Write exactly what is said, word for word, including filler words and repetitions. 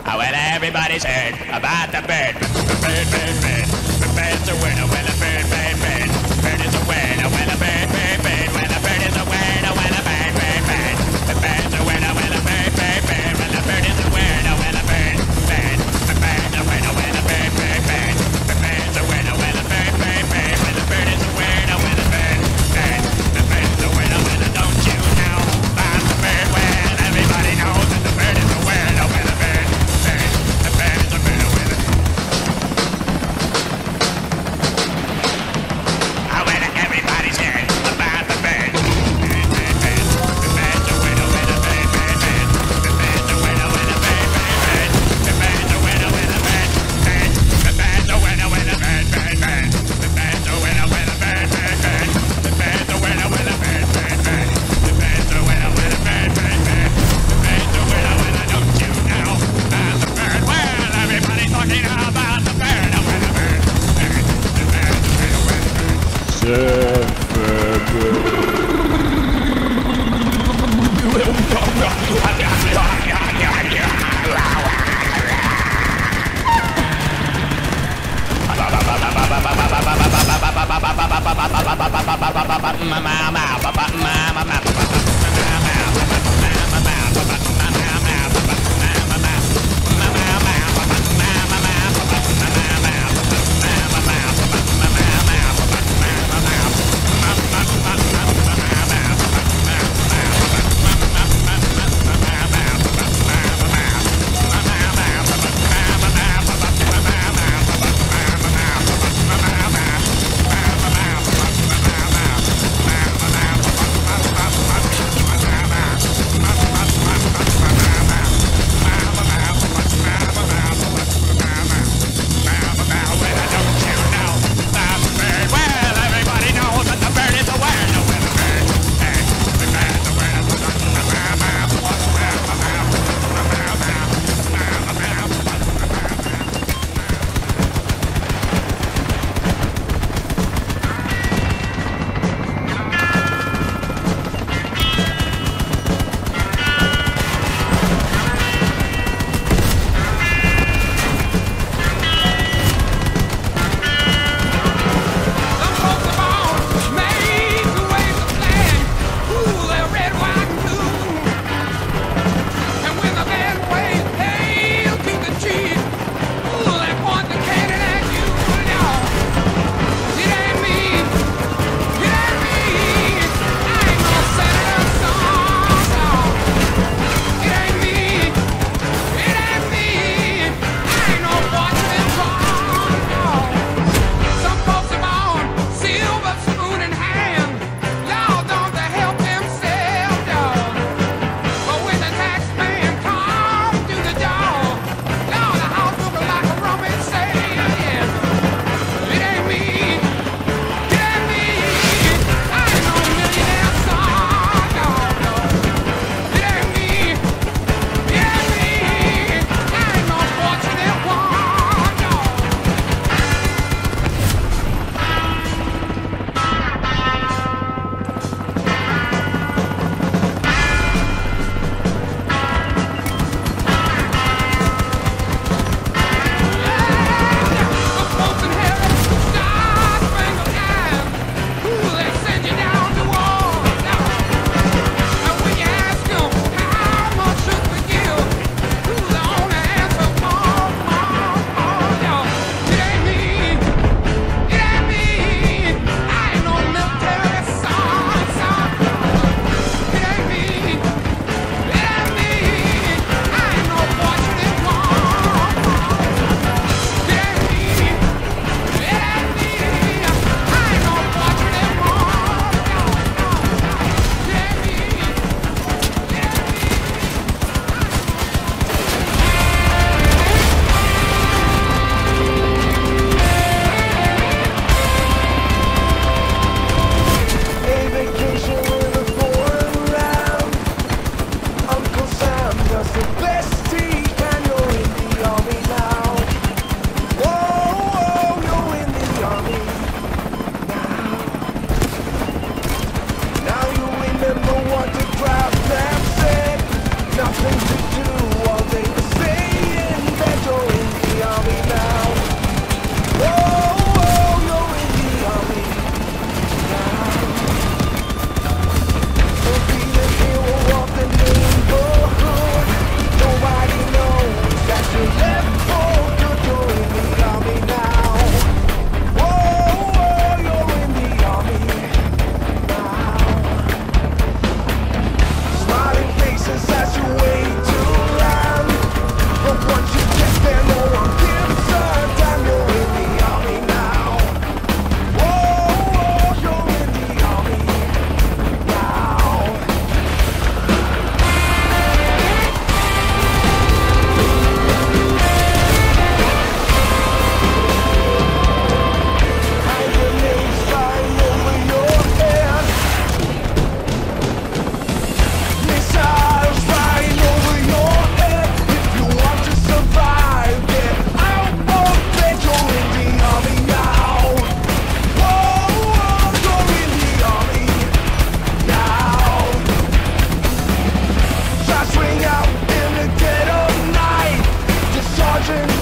Oh, well, everybody's heard about the bird. Bird, bird, bird. The bird's a winner. Well, a bird, bird, bird. Bird is a winner. Well, a bird, bird, bird. Well, a bird is a winner. Well, a bird, bird, bird. The bird's a winner. Well, a bird, bird, bird. Well, a bird is a winner. Well, a bird, bird. The bird's a winner. Well, a bird, bird, bird. The bird's a winner. Well, a bird, bird, bird. Well, a bird is a winner. Well, a bird, bird. The bird's a winner. Well, don't you know about the bird? Well, everybody knows that the bird is a winner. Well, a bird, bird. The bird is a winner. Well, oh, well, everybody's heard about the bird. Bird, bird, bird. The bird's a winner. Well, a bird, bird, bird. The bird's a winner. Well, a bird, bird, bird. The bird's a winner. Well, a bird, bird. The bird's a winner. Well, a bird, bird, bird. The bird's a winner. Well, a bird, bird, bird. The bird's a winner. Well, a bird, bird, bird. The bird's a winner. Well, a bird, bird, bird. The bird's a winner. Well, don't you know about the bird? Well, everybody's talking about the bird. Oh, well, a bird, bird. The bird's a winner. Well, a bird. watching.